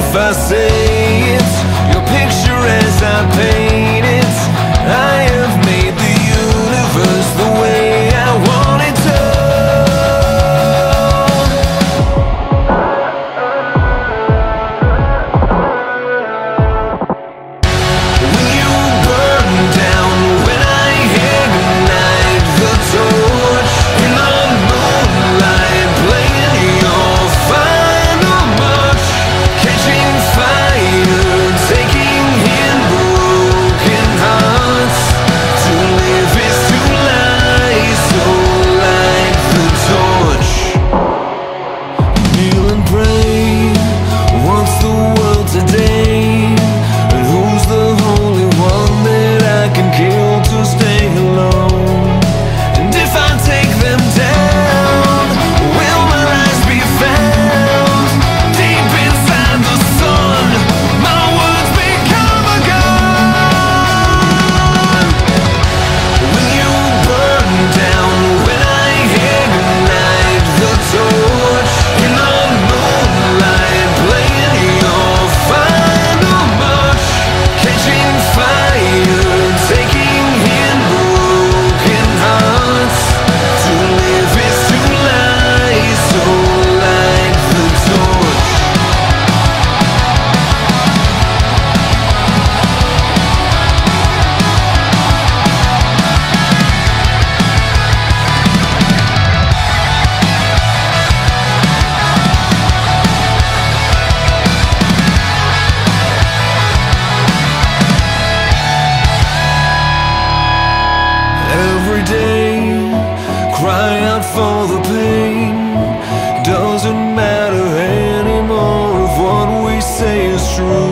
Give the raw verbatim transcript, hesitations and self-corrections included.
if I say it, your picture as I paint it. I have made the universe the way I want it to. When you burn down, when I ignite the torch in the moonlight, playing your final march, catching fire, taking in broken hearts. To live is to lie, so light the torch. Kneel and pray, what's the world today? And who's the holy one that I can kill to stay alone? And if I take them down, will my eyes be found? Deep inside the sun, my words become a gun. When you burn down, when I ignite the torch in the moonlight, playing your final march, catching fire, taking in broken hearts. To live is to lie, so light the torch. Every day, cry out for the pain. Doesn't matter anymore if what we say is true.